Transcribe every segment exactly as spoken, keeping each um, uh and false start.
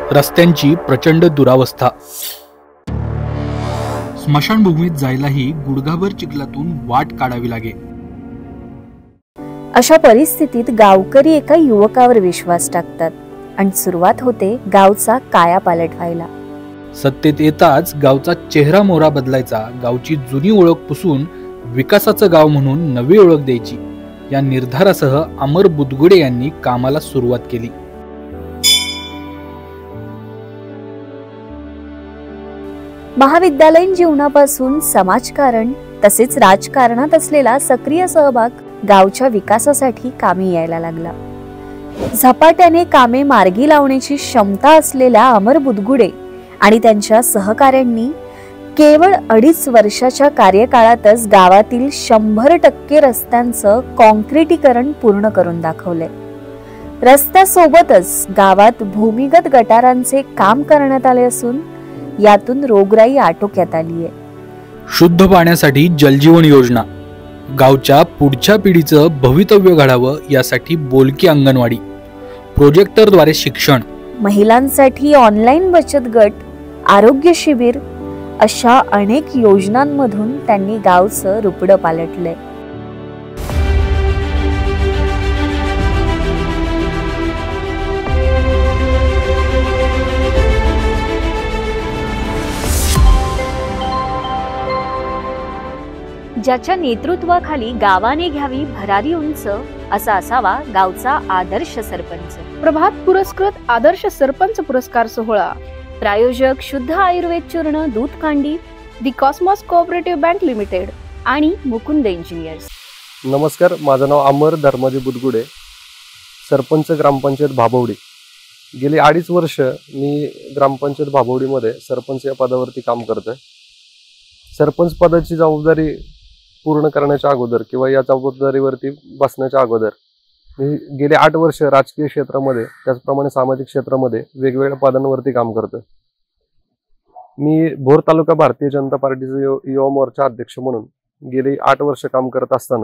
रस्त्यांची प्रचंड दुरावस्था। स्मशानभूमीत जायलाही गुडघाभर चिखलातून वाट काढावी लागे। अशा परिस्थितीत गावकरी एका युवकावर विश्वास टाकतात आणि सुरुवात होते गावचा कायापालट व्हायला। सत्तेत येताच गावचा चेहरा मोहरा बदलायचा, गावची जुनी ओळख पुसून विकासाचं गाव म्हणून नवी ओळख द्यायची, या निर्धारासह अमर बुदगुडे यांनी कामाला सुरुवात केली। महाविद्यालयीन जीवनापासून समाजकारण तसेच राजकारणात असलेला सक्रिय सहभाग गावच्या विकासासाठी कामी यायला लागला। झपाट्याने कामे मार्गी लावण्याची क्षमता असलेल्या अमर बुदगुडे आणि त्यांच्या सहकाऱ्यांनी केवळ अडीच वर्षाच्या कार्यकाळातच गावातील शंभर टक्के रस्त्यांचं कॉन्क्रिटीकरण पूर्ण करून दाखवले। रस्त्यासोबतच गावात भूमिगत गटारांचे काम करण्यात आले असून यातून रोगराई आटोक्यात आली आहे। शुद्ध पाण्यासाठी जलजीवन योजना, गावच्या पुढच्या पिढीचं भवितव्य घडावं यासाठी बोलकी अंगणवाडी, प्रोजेक्टरद्वारे शिक्षण, महिलांसाठी ऑनलाईन बचत गट, आरोग्य शिबिर अशा अनेक योजनांमधून त्यांनी गावचं रुपडं पालटलंय। ज्याच्या नेतृत्वाखाली गावाने घ्यावी भरारी उंच असा असावा गावचा आदर्श सरपंच। प्रभात पुरस्कृत आदर्श सरपंच पुरस्कार सोहळा, प्रायोजक शुद्ध आयुर्वेद चूर्ण दूध कांडी, the Cosmos cooperative bank limited आणि मुकुंद इंजिनियर्स। नमस्कार, माझं नाव अमर धर्माजी बुदगुडे, सरपंच ग्रामपंचायत भाबवडी। गेली अडीच वर्ष मी ग्रामपंचायत भाबवडीमध्ये सरपंच या पदावरती काम करतोय। सरपंच पदाची जबाबदारी पूर्ण करण्याच्या अगोदर किंवा या जबाबदारीवरती बसण्याच्या अगोदर मी गेले आठ वर्ष राजकीय क्षेत्रामध्ये त्याचप्रमाणे सामाजिक क्षेत्रामध्ये वेगवेगळ्या पदांवरती काम करतोय। मी भोर तालुका भारतीय जनता पार्टीचे युवा मोर्चा अध्यक्ष म्हणून गेली आठ वर्ष काम करत असताना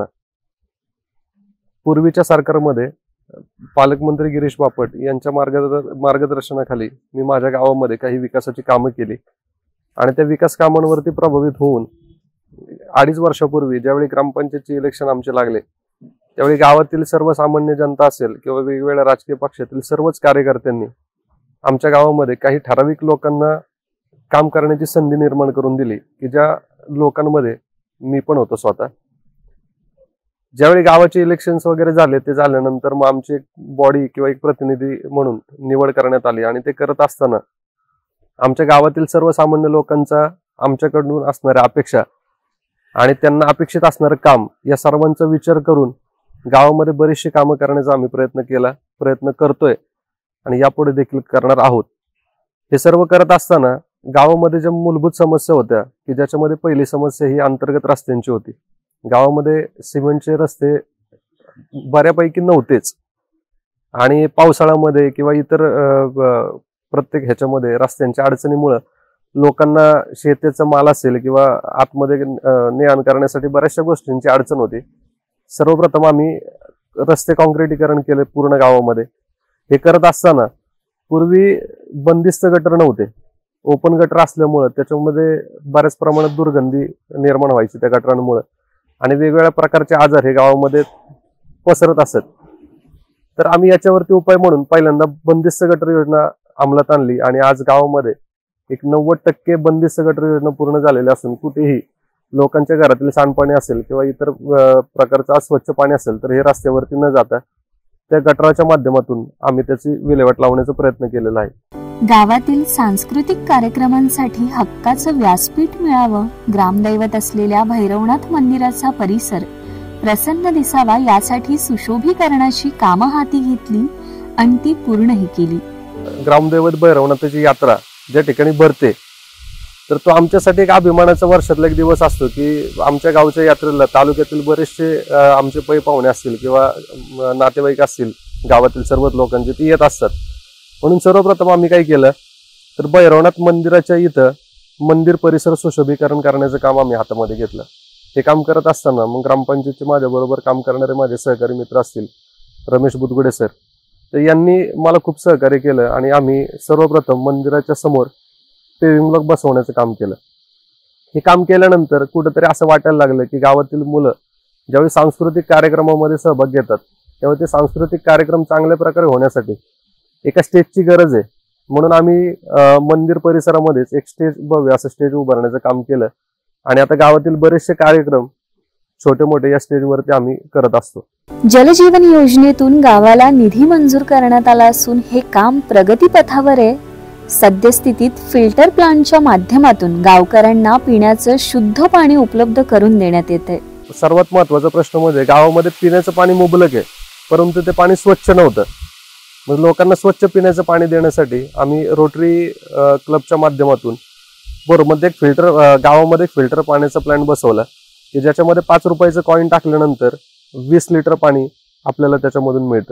पूर्वीच्या सरकारमध्ये पालकमंत्री गिरीश बापट यांच्या मार्गदर्शनाखाली मी माझ्या गावामध्ये काही विकासाची कामं केली आणि त्या विकास कामांवरती प्रभावित होऊन अडीच वर्षापूर्वी ज्यावेळी ग्रामपंचायतचे इलेक्शन आमचे लागले त्यावेळी गावातील सर्वसामान्य जनता असेल किंवा वेगवेगळ्या राजकीय पक्षातील सर्वच कार्यकर्त्यांनी आमच्या गावामध्ये काही ठराविक लोकांना काम करण्याची संधी निर्माण करून दिली की ज्या लोकांमध्ये मी पण होतो स्वतः। ज्यावेळी गावाचे इलेक्शन्स वगैरे झाले ते झाल्यानंतर मग आमची एक बॉडी किंवा एक प्रतिनिधी म्हणून निवड करण्यात आली आणि ते करत असताना आमच्या गावातील सर्वसामान्य लोकांचा आमच्याकडून असणाऱ्या अपेक्षा आणि त्यांना अपेक्षित असणारं काम या सर्वांचा विचार करून गावामध्ये बरीचशी कामं करण्याचा आम्ही प्रयत्न केला, प्रयत्न करतोय आणि यापुढे देखील करणार आहोत। हे सर्व करत असताना गावामध्ये ज्या मूलभूत समस्या होत्या की ज्याच्यामध्ये पहिली समस्या ही अंतर्गत रस्त्यांची होती। गावामध्ये सिमेंटचे रस्ते बऱ्यापैकी नव्हतेच आणि पावसाळ्यामध्ये किंवा इतर प्रत्येक ह्याच्यामध्ये रस्त्यांच्या अडचणीमुळे लोकांना शेतीचा माल असेल किंवा आतमध्ये ने आण करण्यासाठी बऱ्याचशा गोष्टींची अडचण होती। सर्वप्रथम आम्ही रस्ते कॉन्क्रिटीकरण केले पूर्ण गावामध्ये। हे करत असताना पूर्वी बंदिस्त गटर नव्हते, ओपन गटर असल्यामुळे त्याच्यामध्ये बऱ्याच प्रमाणात दुर्गंधी निर्माण व्हायची त्या गटरांमुळे आणि वेगवेगळ्या प्रकारचे आजार हे गावामध्ये पसरत असत। तर आम्ही याच्यावरती उपाय म्हणून पहिल्यांदा बंदिस्त गटर योजना अंमलात आणली आणि आज गावामध्ये एक नव्वद टक्के बंदिस्त गटर योजना पूर्ण झालेली असून कुठेही लोकांच्या घरातील सांडपाणी असेल किंवा इतर प्रकारचं अस्वच्छ पाणी असेल तर हे रस्त्यावरती न जाता त्या गटराच्या माध्यमातून आम्ही त्याची विल्हेवाट लावण्याचा प्रयत्न केलेला आहे। गावातील सांस्कृतिक कार्यक्रमांसाठी हक्काचं व्यासपीठ मिळावं, ग्रामदैवत असलेल्या भैरवनाथ मंदिराचा परिसर प्रसन्न दिसावा यासाठी सुशोभीकरणाची कामं हाती घेतली आणि ती पूर्णही केली। ग्रामदैवत भैरवनाथाची यात्रा ज्या ठिकाणी भरते तर तो आमच्यासाठी एक अभिमानाचा वर्षातला एक दिवस असतो की आमच्या गावच्या यात्रेला तालुक्यातील बरेचसे आमचे पै पाहुणे असतील किंवा नातेवाईक असतील गावातील सर्वच लोकांचे ते येत असतात। म्हणून सर्वप्रथम आम्ही काय केलं तर भैरवनाथ मंदिराच्या इथं मंदिर परिसर सुशोभीकरण करण्याचं काम आम्ही हातामध्ये घेतलं। हे काम करत असताना मग ग्रामपंचायतचे माझ्या बरोबर काम करणारे माझे सहकारी मित्र असतील रमेश बुदगुडे सर, तर यांनी मला खूप सहकार्य केलं आणि आम्ही सर्वप्रथम मंदिराच्या समोर पेविंग ब्लॉक बसवण्याचं काम केलं. हे काम केल्यानंतर कुठेतरी असं वाटायला लागलं की गावातील मुलं ज्यावेळी सांस्कृतिक कार्यक्रमामध्ये सहभाग घेतात त्यावेळी ते सांस्कृतिक कार्यक्रम चांगल्या प्रकारे होण्यासाठी एका स्टेजची गरज आहे. म्हणून आम्ही मंदिर परिसरामध्येच एक स्टेज भव्य असं स्टेज उभारण्याचं काम केलं आणि आता गावातील बरेचसे कार्यक्रम छोटे मोठे या स्टेजवरती आम्ही करत असतो. जलजीवन योजनेतून गावाला निधी मंजूर करण्यात आला असून हे काम प्रगतीपथावर आहे. सद्यस्थितीत फिल्टर प्लांटच्या माध्यमातून गावकऱ्यांना पिण्याचं शुद्ध पाणी उपलब्ध करून देण्यात येते. सर्वात महत्त्वाचा प्रश्न म्हणजे गावामध्ये पिण्याचं पाणी मुबलक आहे, परंतु ते पाणी स्वच्छ नव्हतं. मग लोकांना स्वच्छ पिण्याचं पाणी देण्यासाठी आम्ही रोटरी क्लबच्या माध्यमातून बरोबर एक फिल्टर गावामध्ये एक फिल्टर पाण्याचा प्लांट बसवला की ज्याच्यामध्ये पाच रुपयाचं कॉईन टाकल्यानंतर वीस लिटर पाणी आपल्याला त्याच्यामधून मिळतं.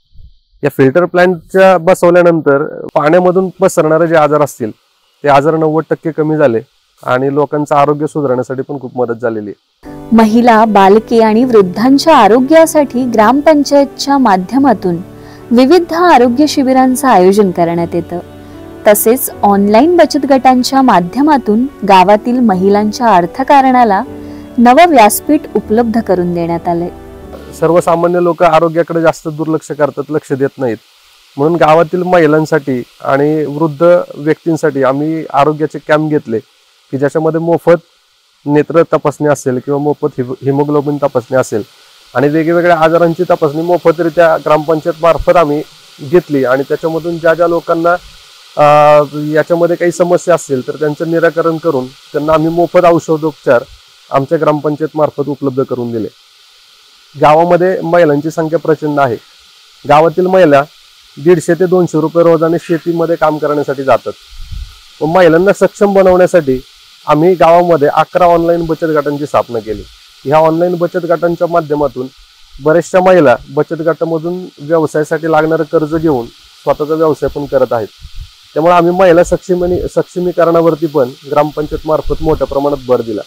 या फिल्टर प्लांटच्या बसवल्यानंतर पाण्यामधून पसरणारे जे आजार असतील ते आजार नव्वद टक्के कमी झाले आणि लोकांचं आरोग्य सुधारण्यासाठी पण खूप मदत झालेली आहे. महिला, बालके आणि वृद्धांच्या आरोग्यासाठी ग्रामपंचायतच्या माध्यमातून विविध आरोग्य शिबिरांचं आयोजन करण्यात येतं. तसेच ऑनलाईन बचत गटांच्या माध्यमातून गावातील महिलांच्या अर्थकारणाला नवं व्यासपीठ उपलब्ध करून देण्यात आले. सर्वसामान्य लोक आरोग्याकडे जास्त दुर्लक्ष करतात, लक्ष देत नाहीत. म्हणून गावातील महिलांसाठी आणि वृद्ध व्यक्तींसाठी आम्ही आरोग्याचे कॅम्प घेतले की ज्याच्यामध्ये मोफत नेत्र तपासणी असेल किंवा मोफत हिमोग्लोबिन तपासणी असेल आणि वेगवेगळ्या आजारांची तपासणी मोफतरित्या ग्रामपंचायत मार्फत आम्ही घेतली आणि त्याच्यामधून ज्या ज्या लोकांना याच्यामध्ये काही समस्या असतील तर त्यांचं निराकरण करून त्यांना आम्ही मोफत औषधोपचार आमच्या ग्रामपंचायत मार्फत उपलब्ध करून दिले. गावामध्ये महिलांची संख्या प्रचंड आहे. गावातील महिला दीडशे ते दोनशे रुपये रोजाने शेतीमध्ये काम करण्यासाठी जातात. व महिलांना सक्षम बनवण्यासाठी आम्ही गावामध्ये अकरा ऑनलाईन बचत गटांची स्थापना केली. ह्या ऑनलाईन बचत गटांच्या माध्यमातून बऱ्याचशा महिला बचत गटामधून व्यवसायासाठी लागणारं कर्ज घेऊन स्वतःचा व्यवसाय पण करत आहेत. त्यामुळे आम्ही महिला सक्षमी सक्षमीकरणावरती पण ग्रामपंचायत मार्फत मोठ्या प्रमाणात भर दिला.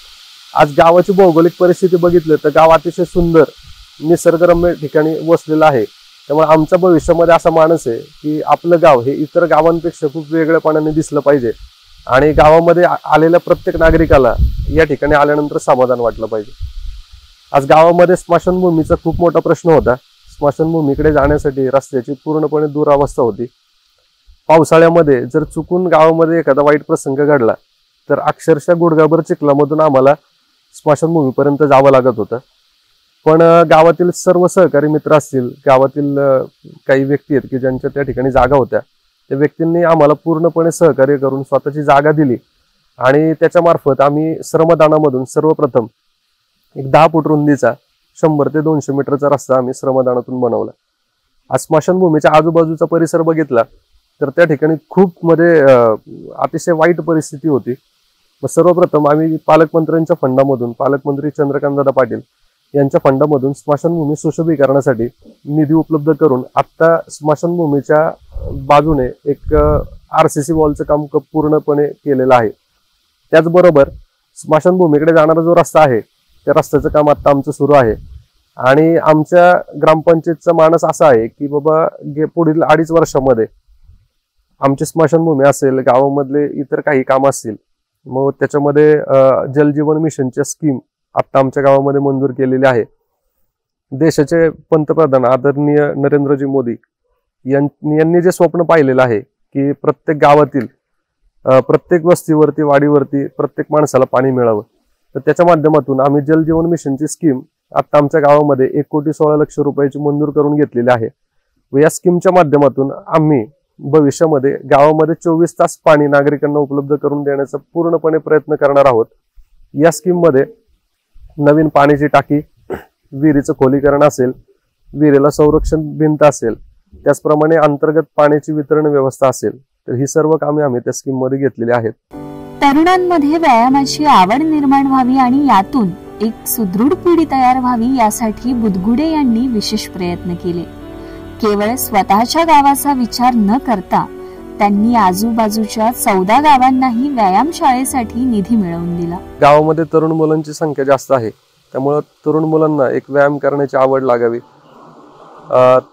आज गावाची भौगोलिक परिस्थिती बघितली तर गाव अतिशय सुंदर निसर्गरम्य ठिकाणी वसलेलं आहे. त्यामुळे आमचा भविष्यामध्ये असा मानस आहे की आपलं गाव हे इतर गावांपेक्षा खूप वेगळेपणाने दिसलं पाहिजे आणि गावामध्ये आलेल्या प्रत्येक नागरिकाला या ठिकाणी आल्यानंतर समाधान वाटलं पाहिजे. आज गावामध्ये स्मशानभूमीचा खूप मोठा प्रश्न होता. स्मशानभूमीकडे जाण्यासाठी रस्त्याची पूर्णपणे दुरावस्था होती. पावसाळ्यामध्ये जर चुकून गावामध्ये एखादा वाईट प्रसंग घडला तर अक्षरशः गुडघाभर चिखलामधून आम्हाला स्मशानभूमीपर्यंत जावं लागत होतं. पण गावातील सर्व सहकारी मित्र असतील, गावातील काही व्यक्ती आहेत की ज्यांच्या त्या ठिकाणी जागा होत्या, त्या व्यक्तींनी आम्हाला पूर्णपणे सहकार्य करून स्वतःची जागा दिली आणि त्याच्या मार्फत आम्ही श्रमदानामधून सर्वप्रथम एक दहा फूट रुंदीचा शंभर ते दोनशे मीटरचा रस्ता आम्ही श्रमदानातून बनवला. आज स्मशानभूमीच्या आजूबाजूचा परिसर बघितला तर त्या ठिकाणी खूप मध्ये अतिशय वाईट परिस्थिती होती. मग सर्वप्रथम आम्ही पालकमंत्र्यांच्या फंडामधून, पालकमंत्री चंद्रकांतदादा पाटील यांच्या फंडामधून स्मशानभूमी सुशोभीकरणासाठी निधी उपलब्ध करून आता स्मशानभूमीच्या बाजूने एक आर सी सी वॉलचं काम पूर्णपणे केलेलं आहे. त्याचबरोबर स्मशानभूमीकडे जाणारा जो रस्ता आहे त्या रस्त्याचं काम आता आमचं सुरू आहे आणि आमच्या ग्रामपंचायतचा मानस असा आहे की बाबा पुढील अडीच वर्षामध्ये आमची स्मशानभूमी असेल, गावामधले इतर काही काम असतील, मग त्याच्यामध्ये जलजीवन मिशनच्या स्कीम आता आमच्या गावामध्ये मंजूर केलेली आहे. देशाचे पंतप्रधान आदरणीय नरेंद्रजी मोदी यांनी जे स्वप्न पाहिलेलं आहे की प्रत्येक गावातील प्रत्येक वस्तीवरती, वाडीवरती प्रत्येक माणसाला पाणी मिळावं, तर त्याच्या माध्यमातून आम्ही जलजीवन मिशनची स्कीम आता आमच्या गावामध्ये एक कोटी सोळा लक्ष रुपयाची मंजूर करून घेतलेली आहे. व या स्कीमच्या माध्यमातून आम्ही भविष्यामध्ये गावामध्ये चोवीस तास पाणी नागरिकांना उपलब्ध करून देण्याचा पूर्णपणे प्रयत्न करणार आहोत. या स्कीम मध्ये नवीन पाण्याची टाकी, विहिरीचं खोलीकरण असेल, विहिरीला संरक्षण भिंत असेल, त्याचप्रमाणे अंतर्गत पाण्याची वितरण व्यवस्था असेल, तर ही सर्व कामे आम्ही त्या स्कीम मध्ये घेतलेली आहेत. तरुणांमध्ये व्यायामाची आवड निर्माण व्हावी आणि यातून एक सुदृढ पिढी तयार व्हावी यासाठी बुदगुडे यांनी विशेष प्रयत्न केले. केवळ स्वतःच्या गावाचा विचार न करता त्यांनी आजूबाजूच्या चौदा गावांनाही व्यायाम शाळेसाठी निधी मिळवून दिला. गावामध्ये तरुण मुलांची संख्या जास्त आहे, त्यामुळे तरुण मुलांना एक व्यायाम करण्याची आवड लागावी.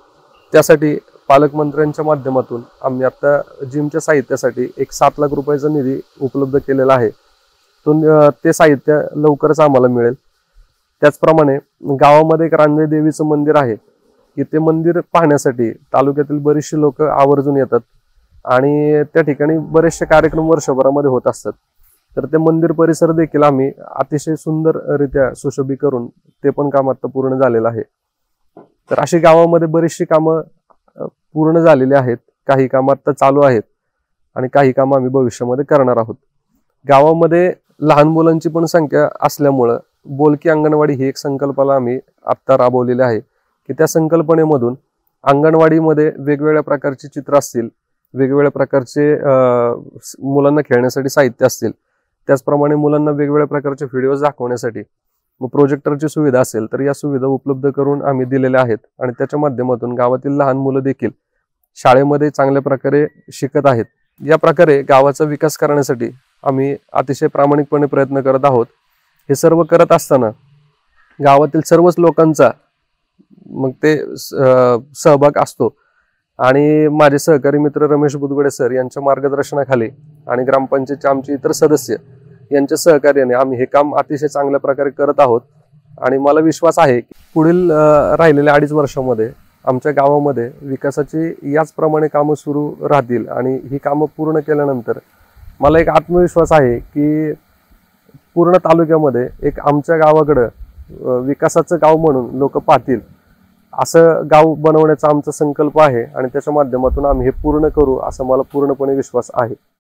त्यासाठी पालकमंत्र्यांच्या माध्यमातून आम्ही आता जिमच्या साहित्यासाठी एक सात लाख रुपयाचा निधी उपलब्ध केलेला आहे. तो ते साहित्य लवकरच आम्हाला मिळेल. त्याचप्रमाणे गावामध्ये एक रांजणी देवीचं मंदिर आहे की ते मंदिर पाहण्यासाठी तालुक्यातील बरेचसे लोक आवर्जून येतात आणि त्या ठिकाणी बरेचसे कार्यक्रम वर्षभरामध्ये होत असतात. तर ते मंदिर परिसर देखील आम्ही अतिशय सुंदररित्या सुशोभी करून ते पण काम आता पूर्ण झालेलं आहे. तर अशी गावामध्ये बरीचशी कामं पूर्ण झालेली आहेत, काही कामं आता चालू आहेत आणि काही कामं आम्ही भविष्यामध्ये करणार आहोत. गावामध्ये लहान मुलांची पण संख्या असल्यामुळं बोलकी अंगणवाडी ही एक संकल्पना आम्ही आत्ता राबवलेली आहे की त्या संकल्पनेमधून अंगणवाडीमध्ये वेगवेगळ्या प्रकारची चित्र असतील, वेगवेगळ्या प्रकारचे मुलांना खेळण्यासाठी साहित्य असतील, त्याचप्रमाणे मुलांना वेगवेगळ्या प्रकारचे व्हिडिओज दाखवण्यासाठी मग प्रोजेक्टरची सुविधा असेल तर या सुविधा उपलब्ध करून आम्ही दिलेल्या आहेत आणि त्याच्या माध्यमातून गावातील लहान मुलं देखील शाळेमध्ये चांगल्या प्रकारे शिकत आहेत. या प्रकारे गावाचा विकास करण्यासाठी आम्ही अतिशय प्रामाणिकपणे प्रयत्न करत आहोत. हे सर्व करत असताना गावातील सर्वच लोकांचा मग ते सहभाग असतो आणि माझे सहकारी मित्र रमेश बुदगुडे सर यांच्या मार्गदर्शनाखाली आणि ग्रामपंचायतचे आमचे इतर सदस्य यांच्या सहकार्याने आम्ही हे काम अतिशय चांगल्या प्रकारे करत आहोत आणि मला विश्वास आहे की पुढील राहिलेल्या अडीच वर्षामध्ये आमच्या गावामध्ये विकासाची याचप्रमाणे कामं सुरू राहतील आणि ही कामं पूर्ण केल्यानंतर मला एक आत्मविश्वास आहे की पूर्ण तालुक्यामध्ये एक आमच्या गावाकडं विकासाचं गाव म्हणून लोक पाहतील असं गाव बनवण्याचा आमचा संकल्प आहे आणि त्याच्या माध्यमातून आम्ही हे पूर्ण करू असा मला पूर्णपणे विश्वास आहे.